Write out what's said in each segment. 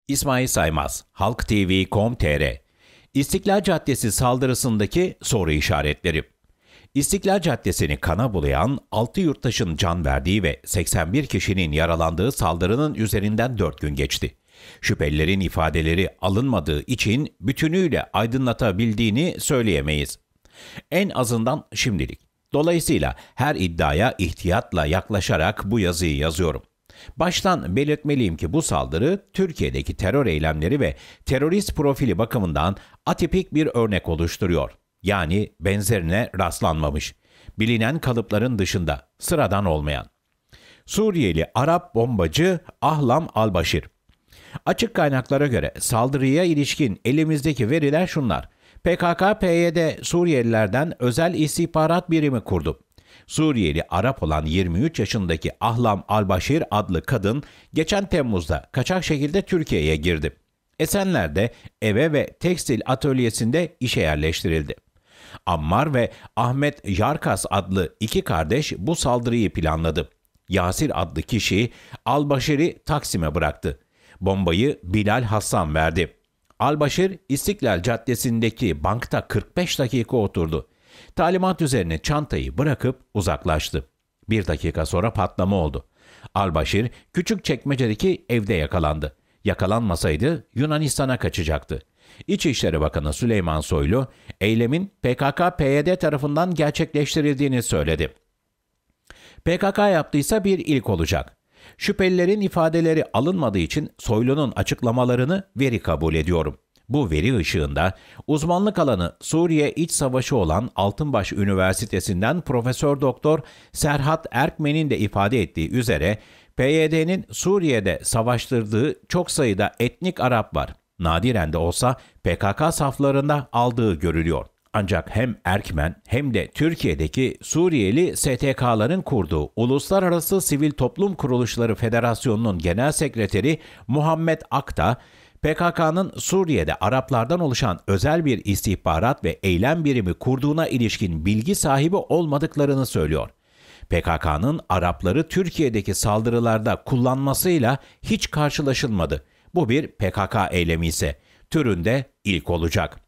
İsmail Saymaz, Halk TV.com.tr. İstiklal Caddesi saldırısındaki soru işaretleri. İstiklal Caddesi'ni kana bulayan 6 yurttaşın can verdiği ve 81 kişinin yaralandığı saldırının üzerinden 4 gün geçti. Şüphelilerin ifadeleri alınmadığı için bütünüyle aydınlatabildiğini söyleyemeyiz. En azından şimdilik. Dolayısıyla her iddiaya ihtiyatla yaklaşarak bu yazıyı yazıyorum. Baştan belirtmeliyim ki bu saldırı Türkiye'deki terör eylemleri ve terörist profili bakımından atipik bir örnek oluşturuyor. Yani benzerine rastlanmamış. Bilinen kalıpların dışında, sıradan olmayan. Suriyeli Arap bombacı Ahlam Al-Başir. Açık kaynaklara göre saldırıya ilişkin elimizdeki veriler şunlar. PKK-PYD Suriyelilerden özel istihbarat birimi kurdu. Suriyeli Arap olan 23 yaşındaki Ahlam Al-Başir adlı kadın geçen Temmuz'da kaçak şekilde Türkiye'ye girdi. Esenler'de eve ve tekstil atölyesinde işe yerleştirildi. Ammar ve Ahmet Yarkas adlı iki kardeş bu saldırıyı planladı. Yasir adlı kişi Al-Başir'i Taksim'e bıraktı. Bombayı Bilal Hassan verdi. Al-Başir İstiklal Caddesi'ndeki bankta 45 dakika oturdu. Talimat üzerine çantayı bırakıp uzaklaştı. 1 dakika sonra patlama oldu. Al-Başir Küçükçekmece'deki evde yakalandı. Yakalanmasaydı Yunanistan'a kaçacaktı. İçişleri Bakanı Süleyman Soylu, eylemin PKK-PYD tarafından gerçekleştirildiğini söyledi. PKK yaptıysa bir ilk olacak. Şüphelilerin ifadeleri alınmadığı için Soylu'nun açıklamalarını veri kabul ediyorum. Bu veri ışığında uzmanlık alanı Suriye İç Savaşı olan Altınbaş Üniversitesi'nden Profesör Doktor Serhat Erkmen'in de ifade ettiği üzere PYD'nin Suriye'de savaştırdığı çok sayıda etnik Arap var. Nadiren de olsa PKK saflarında aldığı görülüyor. Ancak hem Erkmen hem de Türkiye'deki Suriyeli STK'ların kurduğu Uluslararası Sivil Toplum Kuruluşları Federasyonu'nun Genel Sekreteri Muhammed Akta, PKK'nın Suriye'de Araplardan oluşan özel bir istihbarat ve eylem birimi kurduğuna ilişkin bilgi sahibi olmadıklarını söylüyor. PKK'nın Arapları Türkiye'deki saldırılarda kullanmasıyla hiç karşılaşılmadı. Bu bir PKK eylemi ise türünde ilk olacak.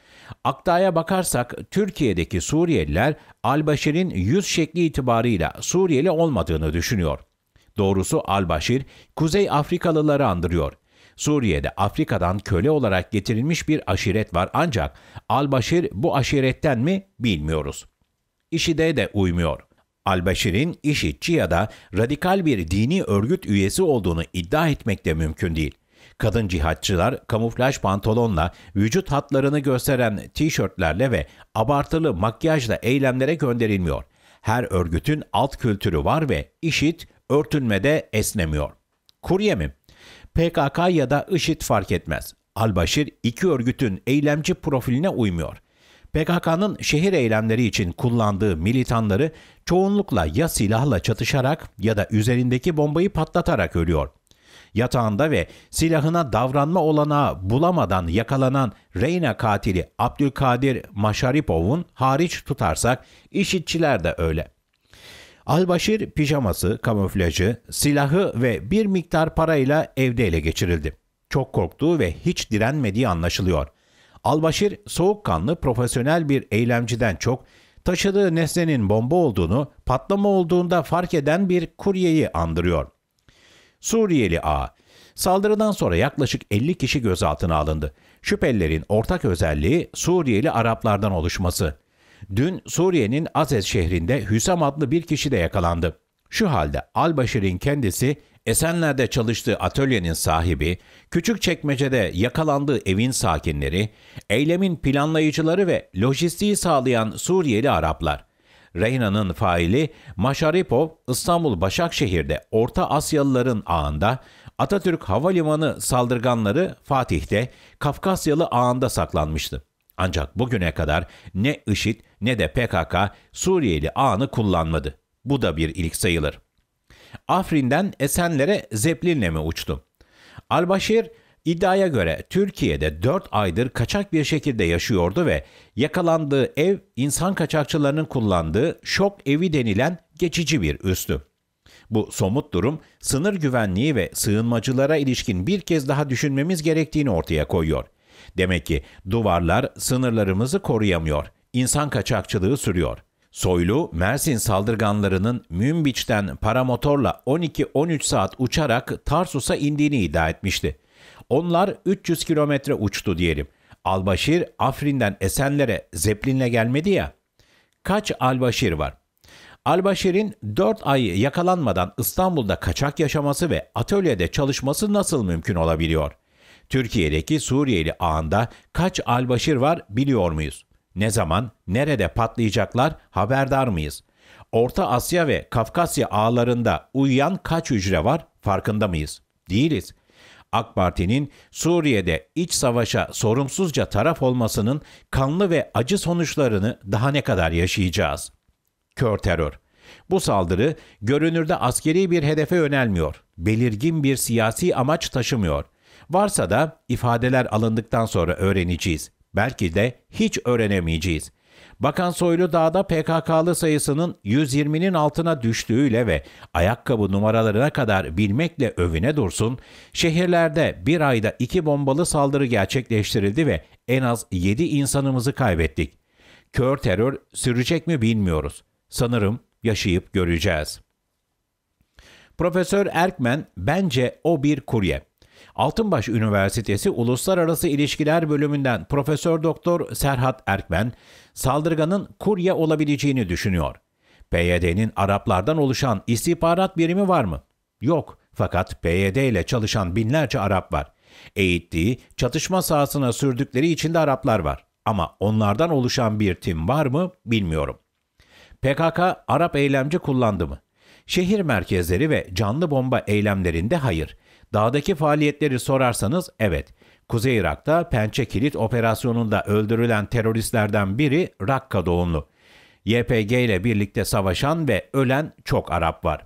Akta'ya bakarsak Türkiye'deki Suriyeliler Al-Başir'in yüz şekli itibarıyla Suriyeli olmadığını düşünüyor. Doğrusu Al-Başir, Kuzey Afrikalıları andırıyor. Suriye'de Afrika'dan köle olarak getirilmiş bir aşiret var ancak Al-Başir bu aşiretten mi bilmiyoruz. IŞİD'e de uymuyor. Al-Başir'in IŞİD'ci ya da radikal bir dini örgüt üyesi olduğunu iddia etmek de mümkün değil. Kadın cihatçılar kamuflaj pantolonla, vücut hatlarını gösteren tişörtlerle ve abartılı makyajla eylemlere gönderilmiyor. Her örgütün alt kültürü var ve IŞİD örtünmede esnemiyor. Kurye mi? PKK ya da IŞİD fark etmez. Al-Başir iki örgütün eylemci profiline uymuyor. PKK'nın şehir eylemleri için kullandığı militanları çoğunlukla ya silahla çatışarak ya da üzerindeki bombayı patlatarak ölüyor. Yatağında ve silahına davranma olanağı bulamadan yakalanan Reyna katili Abdülkadir Maşaripov'un hariç tutarsak IŞİD'çiler de öyle. Al-Başir pijaması, kamuflajı, silahı ve bir miktar parayla evde ele geçirildi. Çok korktuğu ve hiç direnmediği anlaşılıyor. Al-Başir soğukkanlı profesyonel bir eylemciden çok taşıdığı nesnenin bomba olduğunu, patlama olduğunda fark eden bir kuryeyi andırıyor. Suriyeli A. Saldırıdan sonra yaklaşık 50 kişi gözaltına alındı. Şüphelilerin ortak özelliği Suriyeli Araplardan oluşması. Dün Suriye'nin Azez şehrinde Hüsam adlı bir kişi de yakalandı. Şu halde Al-Başir'in kendisi, Esenler'de çalıştığı atölyenin sahibi, Küçükçekmece'de yakalandığı evin sakinleri, eylemin planlayıcıları ve lojistiği sağlayan Suriyeli Araplar. Reyna'nın faili Maşaripov, İstanbul Başakşehir'de Orta Asyalıların ağında, Atatürk Havalimanı saldırganları Fatih'te Kafkasyalı ağında saklanmıştı. Ancak bugüne kadar ne IŞİD ne de PKK Suriyeli ağını kullanmadı. Bu da bir ilk sayılır. Afrin'den Esenler'e Zeppelin'le mi uçtu? Al-Başir iddiaya göre Türkiye'de 4 aydır kaçak bir şekilde yaşıyordu ve yakalandığı ev insan kaçakçılarının kullandığı şok evi denilen geçici bir üstü. Bu somut durum sınır güvenliği ve sığınmacılara ilişkin bir kez daha düşünmemiz gerektiğini ortaya koyuyor. Demek ki duvarlar sınırlarımızı koruyamıyor. İnsan kaçakçılığı sürüyor. Soylu, Mersin saldırganlarının Münbiç'ten paramotorla 12-13 saat uçarak Tarsus'a indiğini iddia etmişti. Onlar 300 kilometre uçtu diyelim. Albaşir, Afrin'den Esenler'e Zeppelin'le gelmedi ya. Kaç Albaşir var? Albaşir'in 4 ay yakalanmadan İstanbul'da kaçak yaşaması ve atölyede çalışması nasıl mümkün olabiliyor? Türkiye'deki Suriyeli ağında kaç Albaşir var biliyor muyuz? Ne zaman, nerede patlayacaklar haberdar mıyız? Orta Asya ve Kafkasya ağlarında uyuyan kaç hücre var farkında mıyız? Değiliz. AK Parti'nin Suriye'de iç savaşa sorumsuzca taraf olmasının kanlı ve acı sonuçlarını daha ne kadar yaşayacağız? Kör terör. Bu saldırı görünürde askeri bir hedefe yönelmiyor. Belirgin bir siyasi amaç taşımıyor. Varsa da ifadeler alındıktan sonra öğreneceğiz. Belki de hiç öğrenemeyeceğiz. Bakan Soylu dağda PKK'lı sayısının 120'nin altına düştüğüyle ve ayakkabı numaralarına kadar bilmekle övüne dursun, şehirlerde bir ayda 2 bombalı saldırı gerçekleştirildi ve en az 7 insanımızı kaybettik. Kör terör sürecek mi bilmiyoruz. Sanırım yaşayıp göreceğiz. Profesör Erkmen bence o bir kurye. Altınbaş Üniversitesi Uluslararası İlişkiler Bölümünden Profesör Doktor Serhat Erkmen, saldırganın kurye olabileceğini düşünüyor. PYD'nin Araplardan oluşan istihbarat birimi var mı? Yok. Fakat PYD ile çalışan binlerce Arap var. Eğittiği, çatışma sahasına sürdükleri içinde Araplar var. Ama onlardan oluşan bir tim var mı bilmiyorum. PKK Arap eylemci kullandı mı? Şehir merkezleri ve canlı bomba eylemlerinde hayır. Dağdaki faaliyetleri sorarsanız evet. Kuzey Irak'ta Pençe Kilit operasyonunda öldürülen teröristlerden biri Rakka doğumlu. YPG ile birlikte savaşan ve ölen çok Arap var.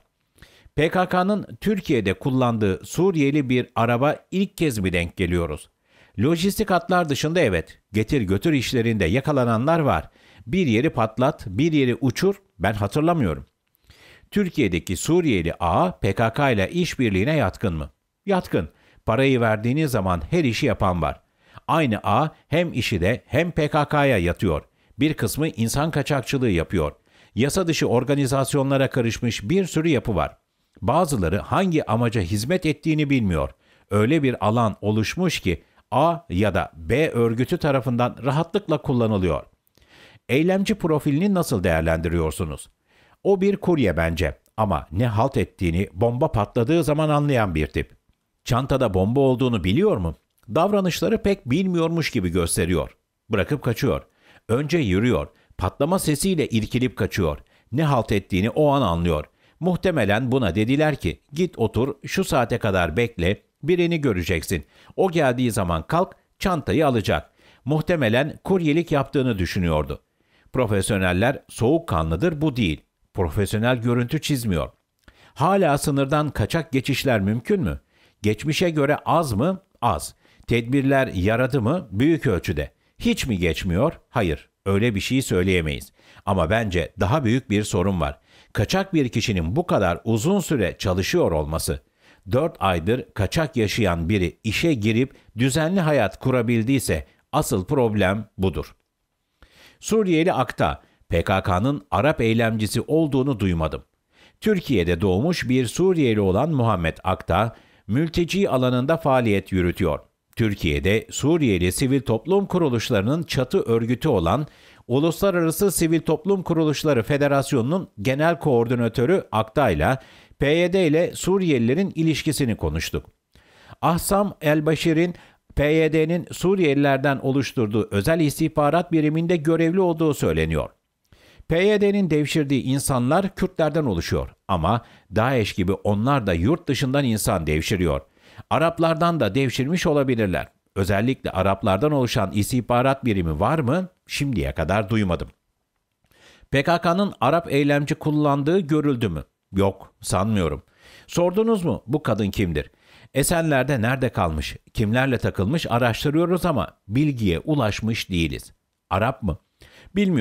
PKK'nın Türkiye'de kullandığı Suriyeli bir araba ilk kez mi denk geliyoruz? Lojistik hatlar dışında evet, getir götür işlerinde yakalananlar var. Bir yeri patlat, bir yeri uçur, ben hatırlamıyorum. Türkiye'deki Suriyeli ağ PKK ile işbirliğine yatkın mı? Yatkın. Parayı verdiğiniz zaman her işi yapan var. Aynı ağ hem işi de hem PKK'ya yatıyor. Bir kısmı insan kaçakçılığı yapıyor. Yasa dışı organizasyonlara karışmış bir sürü yapı var. Bazıları hangi amaca hizmet ettiğini bilmiyor. Öyle bir alan oluşmuş ki A ya da B örgütü tarafından rahatlıkla kullanılıyor. Eylemci profilini nasıl değerlendiriyorsunuz? O bir kurye bence ama ne halt ettiğini bomba patladığı zaman anlayan bir tip. Çantada bomba olduğunu biliyor mu? Davranışları pek bilmiyormuş gibi gösteriyor. Bırakıp kaçıyor. Önce yürüyor. Patlama sesiyle irkilip kaçıyor. Ne halt ettiğini o an anlıyor. Muhtemelen buna dediler ki git otur şu saate kadar bekle birini göreceksin. O geldiği zaman kalk çantayı alacak. Muhtemelen kuryelik yaptığını düşünüyordu. Profesyoneller soğukkanlıdır bu değil. Profesyonel görüntü çizmiyor. Hala sınırdan kaçak geçişler mümkün mü? Geçmişe göre az mı? Az. Tedbirler yaradı mı? Büyük ölçüde. Hiç mi geçmiyor? Hayır. Öyle bir şey söyleyemeyiz. Ama bence daha büyük bir sorun var. Kaçak bir kişinin bu kadar uzun süre çalışıyor olması. 4 aydır kaçak yaşayan biri işe girip düzenli hayat kurabildiyse asıl problem budur. Suriyeli Akta, PKK'nın Arap eylemcisi olduğunu duymadım. Türkiye'de doğmuş bir Suriyeli olan Muhammed Akta, mülteci alanında faaliyet yürütüyor. Türkiye'de Suriyeli sivil toplum kuruluşlarının çatı örgütü olan Uluslararası Sivil Toplum Kuruluşları Federasyonu'nun genel koordinatörü Akta ile PYD ile Suriyelilerin ilişkisini konuştuk. Ahsam El-Başir'in PYD'nin Suriyelilerden oluşturduğu özel istihbarat biriminde görevli olduğu söyleniyor. PYD'nin devşirdiği insanlar Kürtlerden oluşuyor ama DAEŞ gibi onlar da yurt dışından insan devşiriyor. Araplardan da devşirmiş olabilirler. Özellikle Araplardan oluşan istihbarat birimi var mı? Şimdiye kadar duymadım. PKK'nın Arap eylemci kullandığı görüldü mü? Yok, sanmıyorum. Sordunuz mu bu kadın kimdir? Esenler'de nerede kalmış, kimlerle takılmış araştırıyoruz ama bilgiye ulaşmış değiliz. Arap mı? Bilmiyorum.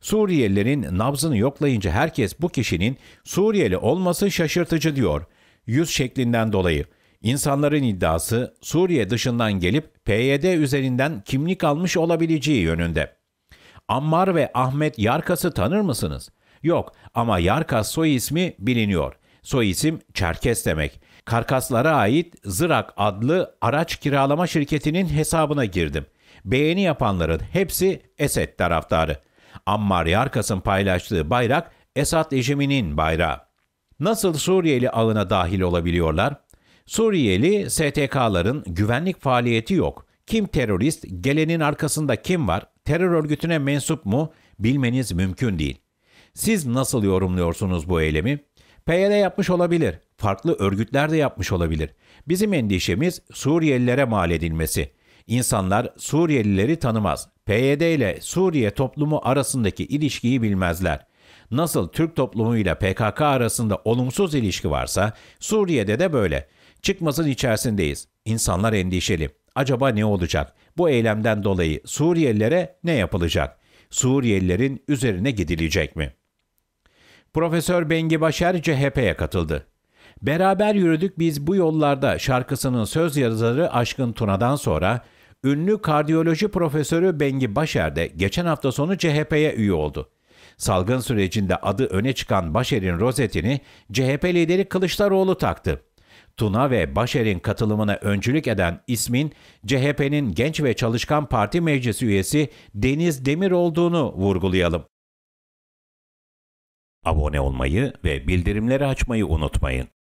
Suriyelilerin nabzını yoklayınca herkes bu kişinin Suriyeli olması şaşırtıcı diyor. Yüz şeklinden dolayı. İnsanların iddiası Suriye dışından gelip PYD üzerinden kimlik almış olabileceği yönünde. Ammar ve Ahmet Yarkas'ı tanır mısınız? Yok ama Yarkas soy ismi biliniyor. Soy isim Çerkes demek. Karkaslara ait Zırak adlı araç kiralama şirketinin hesabına girdim. Beğeni yapanların hepsi Esed taraftarı. Ammar Yarkas'ın paylaştığı bayrak Esad rejiminin bayrağı. Nasıl Suriyeli ağına dahil olabiliyorlar? Suriyeli STK'ların güvenlik faaliyeti yok. Kim terörist, gelenin arkasında kim var, terör örgütüne mensup mu bilmeniz mümkün değil. Siz nasıl yorumluyorsunuz bu eylemi? PYD yapmış olabilir, farklı örgütler de yapmış olabilir. Bizim endişemiz Suriyelilere mal edilmesi. İnsanlar Suriyelileri tanımaz. PYD ile Suriye toplumu arasındaki ilişkiyi bilmezler. Nasıl Türk toplumuyla PKK arasında olumsuz ilişki varsa Suriye'de de böyle. Çıkmasın içerisindeyiz. İnsanlar endişeli. Acaba ne olacak? Bu eylemden dolayı Suriyelilere ne yapılacak? Suriyelilerin üzerine gidilecek mi? Profesör Bengi Başer CHP'ye katıldı. Beraber yürüdük biz bu yollarda şarkısının söz yazarı Aşkın Tuna'dan sonra ünlü kardiyoloji profesörü Bengi Başer de geçen hafta sonu CHP'ye üye oldu. Salgın sürecinde adı öne çıkan Başer'in rozetini CHP lideri Kılıçdaroğlu taktı. Tuna ve Başer'in katılımına öncülük eden ismin CHP'nin Genç ve Çalışkan Parti Meclis üyesi Deniz Demir olduğunu vurgulayalım. Abone olmayı ve bildirimleri açmayı unutmayın.